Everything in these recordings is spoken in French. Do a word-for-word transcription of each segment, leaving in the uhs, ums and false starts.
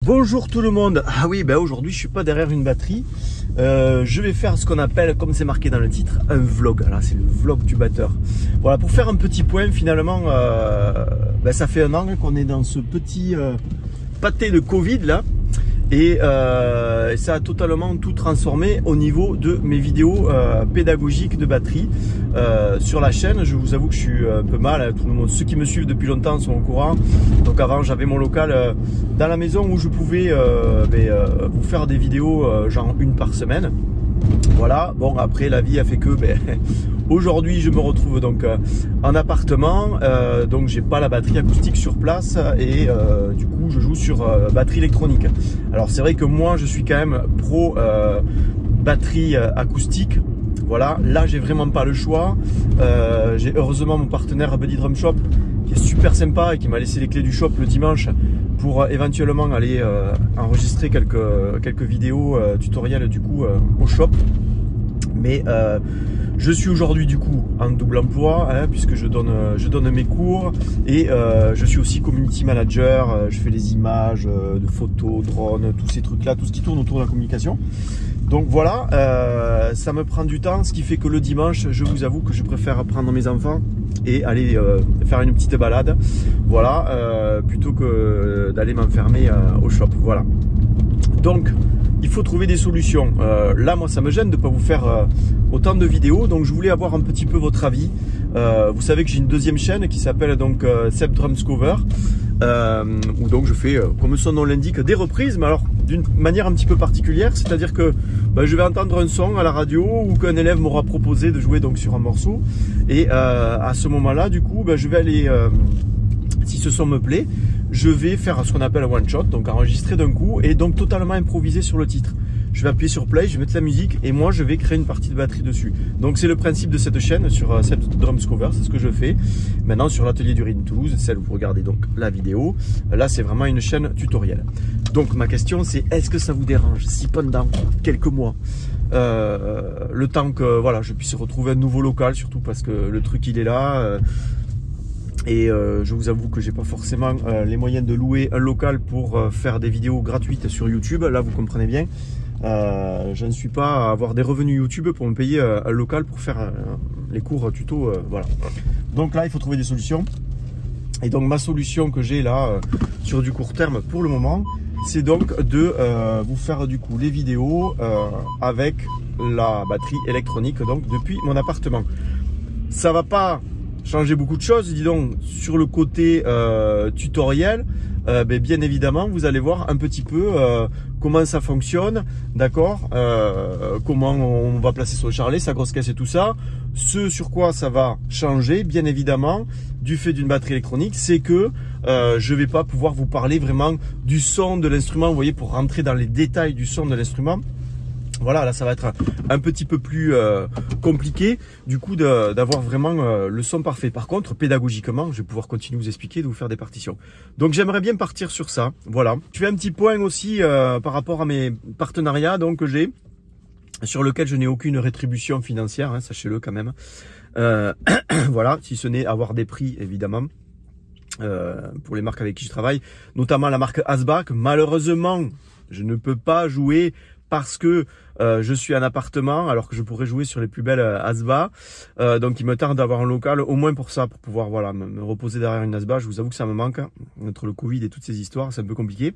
Bonjour tout le monde. Ah oui, ben aujourd'hui je suis pas derrière une batterie. Euh, je vais faire ce qu'on appelle, comme c'est marqué dans le titre, un vlog. Là, c'est le vlog du batteur. Voilà, pour faire un petit point, finalement, euh, ben, ça fait un an qu'on est dans ce petit euh, pâté de Covid là. Et euh, ça a totalement tout transformé au niveau de mes vidéos euh, pédagogiques de batterie euh, sur la chaîne. Je vous avoue que je suis un peu mal. Tout le monde, ceux qui me suivent depuis longtemps sont au courant. Donc avant, j'avais mon local euh, dans la maison où je pouvais euh, ben, euh, vous faire des vidéos euh, genre une par semaine. Voilà. Bon, après la vie a fait que ben, aujourd'hui je me retrouve donc euh, en appartement, euh, donc j'ai pas la batterie acoustique sur place et euh, du coup je joue sur euh, batterie électronique. Alors c'est vrai que moi je suis quand même pro euh, batterie euh, acoustique. Voilà, là j'ai vraiment pas le choix. Euh, j'ai heureusement mon partenaire Buddy Drum Shop qui est super sympa et qui m'a laissé les clés du shop le dimanche pour euh, éventuellement aller euh, enregistrer quelques, quelques vidéos euh, tutoriels du coup euh, au shop. Mais euh, je suis aujourd'hui du coup en double emploi hein, puisque je donne, je donne mes cours et euh, je suis aussi community manager, euh, je fais les images euh, de photos, drones, tous ces trucs là, tout ce qui tourne autour de la communication. Donc voilà, euh, ça me prend du temps, ce qui fait que le dimanche, je vous avoue que je préfère prendre mes enfants et aller euh, faire une petite balade, voilà, euh, plutôt que d'aller m'enfermer euh, au shop, voilà. Donc, il faut trouver des solutions. Euh, là, moi, ça me gêne de ne pas vous faire euh, autant de vidéos, donc je voulais avoir un petit peu votre avis. Euh, vous savez que j'ai une deuxième chaîne qui s'appelle donc euh, Seb Drums Cover, euh, où donc je fais, euh, comme son nom l'indique, des reprises, mais alors d'une manière un petit peu particulière, c'est-à-dire que bah, je vais entendre un son à la radio ou qu'un élève m'aura proposé de jouer donc sur un morceau, et euh, à ce moment-là, du coup, bah, je vais aller, euh, si ce son me plaît, je vais faire ce qu'on appelle un one shot, donc enregistrer d'un coup et donc totalement improviser sur le titre. Je vais appuyer sur play, je vais mettre la musique et moi je vais créer une partie de batterie dessus. Donc c'est le principe de cette chaîne sur euh, Seb Drums Cover, c'est ce que je fais. Maintenant sur l'atelier du Rhythm Toulouse, celle où vous regardez donc la vidéo, là c'est vraiment une chaîne tutoriel. Donc ma question c'est, est-ce que ça vous dérange si pendant quelques mois, euh, le temps que voilà, je puisse retrouver un nouveau local, surtout parce que le truc il est là, euh, et euh, je vous avoue que j'ai pas forcément euh, les moyens de louer un local pour euh, faire des vidéos gratuites sur YouTube. Là vous comprenez bien, euh, je ne suis pas à avoir des revenus YouTube pour me payer euh, un local pour faire euh, les cours tuto, euh, voilà. Donc là il faut trouver des solutions. Et donc ma solution que j'ai là euh, sur du court terme pour le moment, c'est donc de euh, vous faire du coup les vidéos euh, avec la batterie électronique donc depuis mon appartement. Ça va pas changer beaucoup de choses, dis donc, sur le côté euh, tutoriel, euh, ben, bien évidemment, vous allez voir un petit peu euh, comment ça fonctionne, d'accord, euh, comment on va placer son charlet, sa grosse caisse et tout ça. Ce sur quoi ça va changer, bien évidemment, du fait d'une batterie électronique, c'est que euh, je vais pas pouvoir vous parler vraiment du son de l'instrument, vous voyez, pour rentrer dans les détails du son de l'instrument. Voilà, là ça va être un, un petit peu plus euh, compliqué du coup d'avoir vraiment euh, le son parfait. Par contre, pédagogiquement, je vais pouvoir continuer à vous expliquer, de vous faire des partitions. Donc j'aimerais bien partir sur ça. Voilà. Je fais un petit point aussi euh, par rapport à mes partenariats donc que j'ai, sur lequel je n'ai aucune rétribution financière, hein, sachez-le quand même. Euh, voilà, si ce n'est avoir des prix évidemment. Euh, pour les marques avec qui je travaille, notamment la marque Asbach. Malheureusement, je ne peux pas jouer parce que euh, je suis en appartement, alors que je pourrais jouer sur les plus belles euh, Asbach. Euh, donc il me tarde d'avoir un local, au moins pour ça, pour pouvoir voilà me, me reposer derrière une Asbach. Je vous avoue que ça me manque, entre le Covid et toutes ces histoires, c'est un peu compliqué.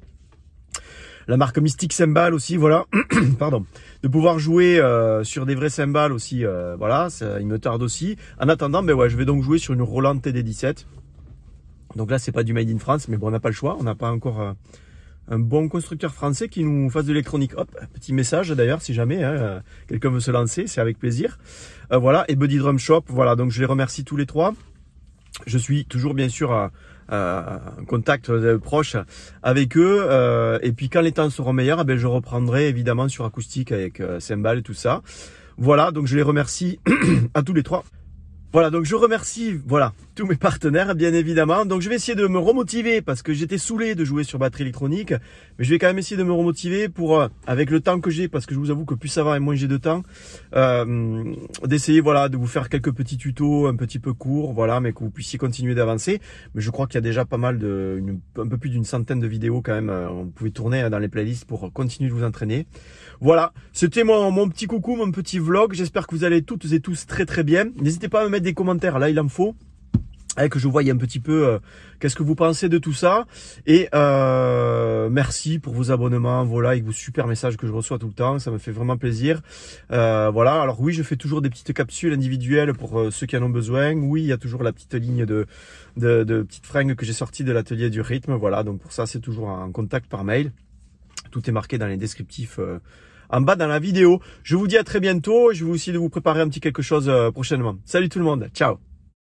La marque Mystic Cymbal aussi, voilà, pardon, de pouvoir jouer euh, sur des vrais cymbales aussi, euh, voilà, ça, il me tarde aussi. En attendant, ben ouais, je vais donc jouer sur une Roland T D dix-sept. Donc là, c'est pas du Made in France, mais bon, on n'a pas le choix, on n'a pas encore euh, un bon constructeur français qui nous fasse de l'électronique. Hop, petit message d'ailleurs, si jamais hein, quelqu'un veut se lancer, c'est avec plaisir. Euh, voilà, et Buddy Drum Shop, voilà, donc je les remercie tous les trois. Je suis toujours bien sûr à, à, en contact euh, proche avec eux. Euh, et puis quand les temps seront meilleurs, eh bien, je reprendrai évidemment sur acoustique avec euh, cymbales et tout ça. Voilà, donc je les remercie à tous les trois. Voilà, donc je remercie, voilà, tous mes partenaires, bien évidemment. Donc je vais essayer de me remotiver parce que j'étais saoulé de jouer sur batterie électronique. Mais je vais quand même essayer de me remotiver pour, euh, avec le temps que j'ai, parce que je vous avoue que plus ça va et moins j'ai de temps, euh, d'essayer voilà, de vous faire quelques petits tutos un petit peu courts, voilà, mais que vous puissiez continuer d'avancer. Mais je crois qu'il y a déjà pas mal de, une, un peu plus d'une centaine de vidéos quand même. Euh, vous pouvez tourner dans les playlists pour continuer de vous entraîner. Voilà, c'était mon, mon petit coucou, mon petit vlog. J'espère que vous allez toutes et tous très très bien. N'hésitez pas à me mettre des commentaires, là il en faut. Et que je voie un petit peu euh, qu'est-ce que vous pensez de tout ça. Et euh, merci pour vos abonnements, vos likes, vos super messages que je reçois tout le temps. Ça me fait vraiment plaisir. Euh, voilà, alors oui, je fais toujours des petites capsules individuelles pour euh, ceux qui en ont besoin. Oui, il y a toujours la petite ligne de, de, de petites fringues que j'ai sorties de l'atelier du rythme. Voilà, donc pour ça, c'est toujours en contact par mail. Tout est marqué dans les descriptifs euh, en bas dans la vidéo. Je vous dis à très bientôt. Je vais essayer de vous préparer un petit quelque chose euh, prochainement. Salut tout le monde, ciao.